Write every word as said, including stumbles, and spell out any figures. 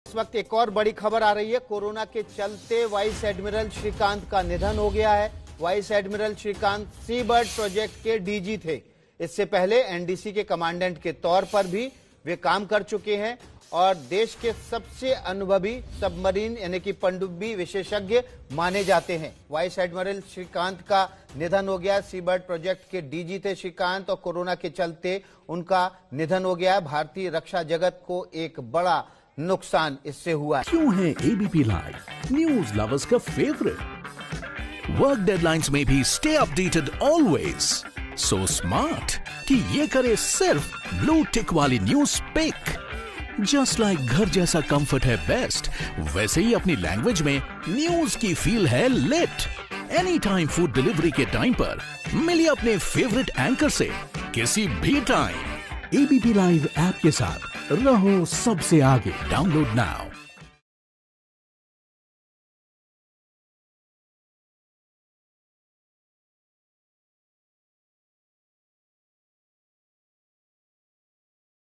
इस वक्त एक और बड़ी खबर आ रही है। कोरोना के चलते वाइस एडमिरल श्रीकांत का निधन हो गया है। Vice admiral Srikanth seabird project के डीजी थे। इससे पहले एनडीसी के कमांडेंट के तौर पर भी वे काम कर चुके हैं और देश के सबसे अनुभवी सबमरीन यानी कि पनडुब्बी विशेषज्ञ माने जाते हैं। वाइस एडमिरल श्रीकांत का निधन हो गया। सी बर्ड प्रोजेक्ट के डीजी थे श्रीकांत और कोरोना के चलते उनका निधन हो गया। भारतीय रक्षा जगत को एक बड़ा नुकसान इससे हुआ। क्यों है एबीपी लाइव न्यूज लवर्स का फेवरेट? वर्क डेडलाइंस में भी stay updated always. So smart कि ये करे सिर्फ ब्लू टिक वाली न्यूज पिक। जस्ट लाइक घर जैसा कंफर्ट है बेस्ट, वैसे ही अपनी लैंग्वेज में न्यूज की फील है lit. Any time food delivery के टाइम पर मिलिए अपने फेवरेट एंकर से किसी भी टाइम। एबीपी लाइव ऐप के साथ रहो सबसे आगे। Download now.